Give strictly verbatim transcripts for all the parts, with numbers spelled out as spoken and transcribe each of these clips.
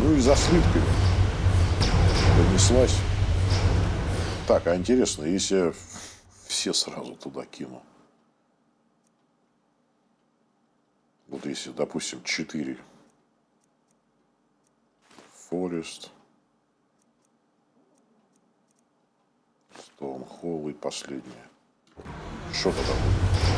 Ну и за слитками донеслась. Так, а интересно, если я все сразу туда кину? Вот если, допустим, четыре. Форест. Стоунхолл и последнее. Что тогда будет?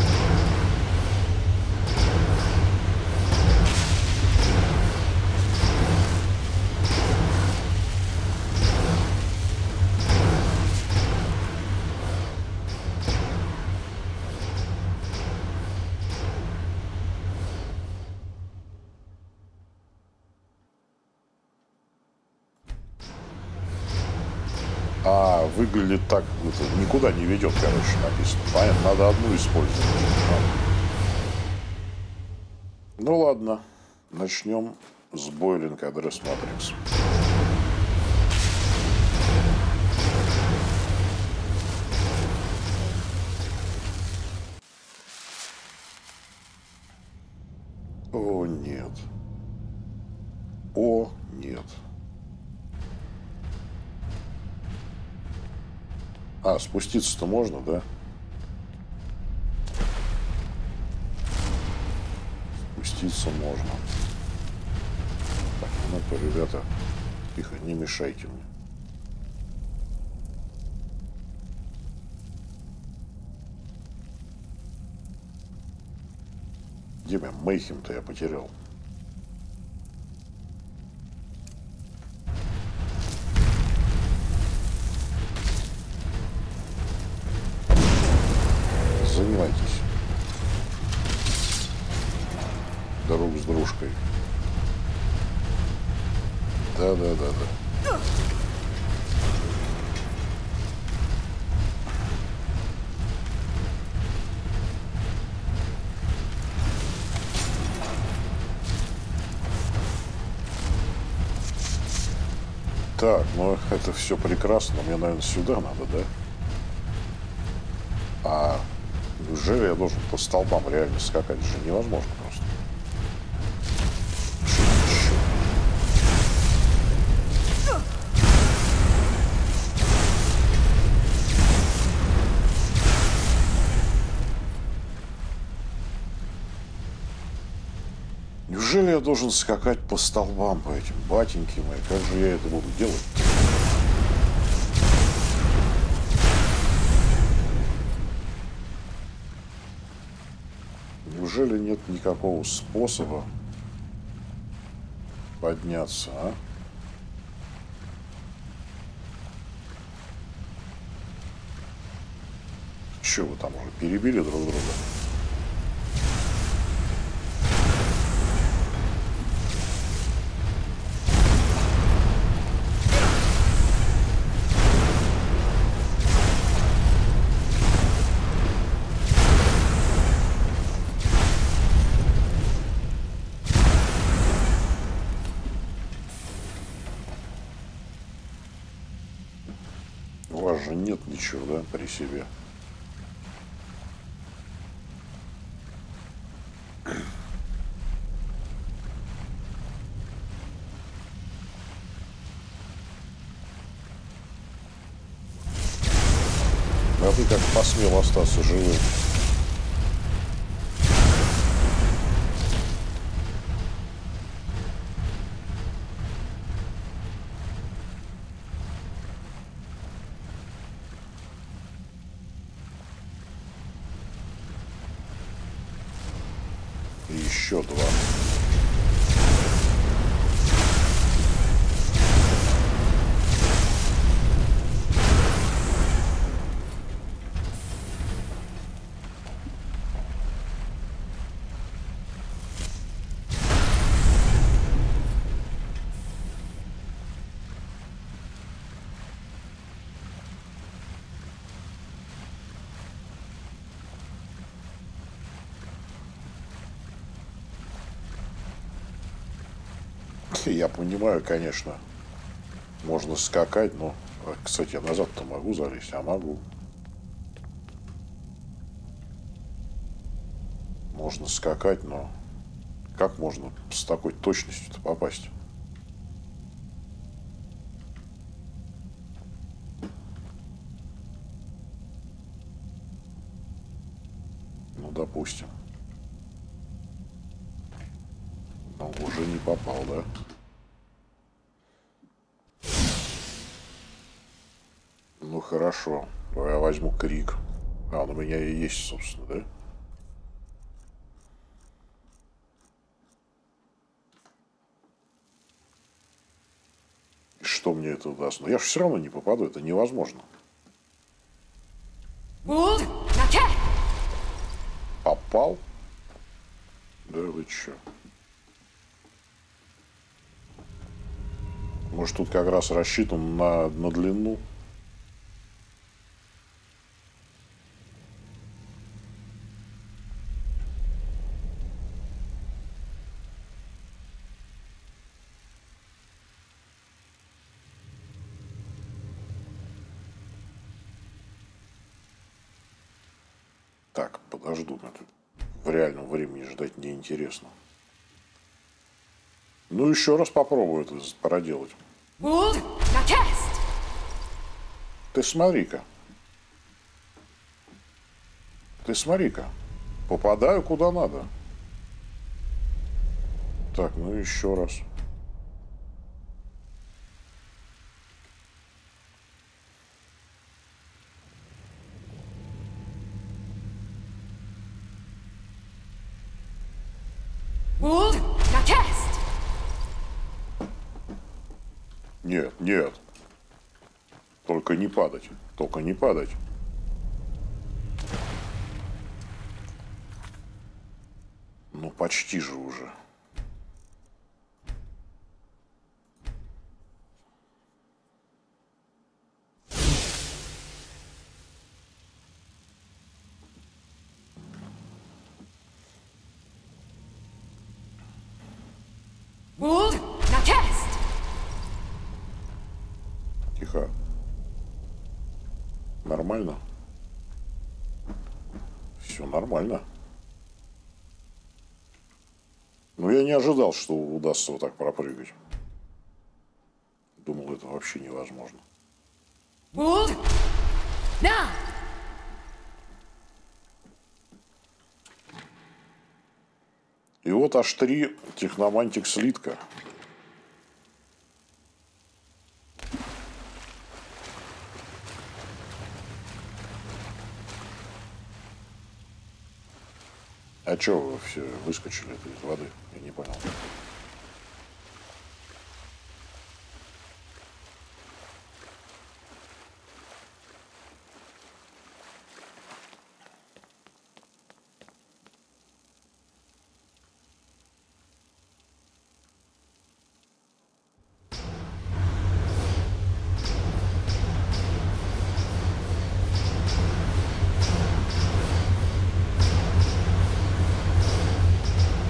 А выглядит так, это никуда не ведет, короче, написано. Понятно, надо одну использовать. Ну ладно, начнем с Boiling Address Matrix. О, нет. О, нет. А, спуститься-то можно, да? Спуститься можно. Так, ну-ка, ребята, тихо, не мешайте мне. Где меня Мейхем-то я потерял? Занимайтесь друг с дружкой. Да, да, да, да. Так, ну это все прекрасно. Мне, наверное, сюда надо, да? А неужели я должен по столбам реально скакать? Это же невозможно просто. Неужели я должен скакать по столбам, по этим, батеньки мои? Как же я это буду делать? Неужели нет никакого способа подняться, а? Че вы там уже перебили друг друга? У вас же нет ничего, да, при себе? А ты как посмел остаться живым? И еще два. Я понимаю, конечно, можно скакать, но, кстати, я назад-то могу залезть, а могу. Можно скакать, но как можно с такой точностью-то попасть? допустим. Но уже не попал, да? Ну хорошо. Давай я возьму крик. А, он у меня и есть, собственно, да? И что мне это даст? Но я же все равно не попаду, это невозможно. Попал? Да вы чё? Может, тут как раз рассчитан на, на длину? Так, подожду. В реальном времени ждать неинтересно. Ну, еще раз попробую это проделать. Ты смотри-ка. Ты смотри-ка. Попадаю куда надо. Так, ну еще раз. Нет, нет. Только не падать. Только не падать. Ну, почти же уже. Тихо. Нормально? Все нормально. Ну, я не ожидал, что удастся вот так пропрыгать. Думал, это вообще невозможно. И вот аж три техномантик слитка. А чё вы все выскочили из воды? Я не понял.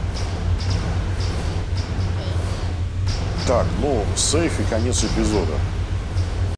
Так, ну, сейф и конец эпизода.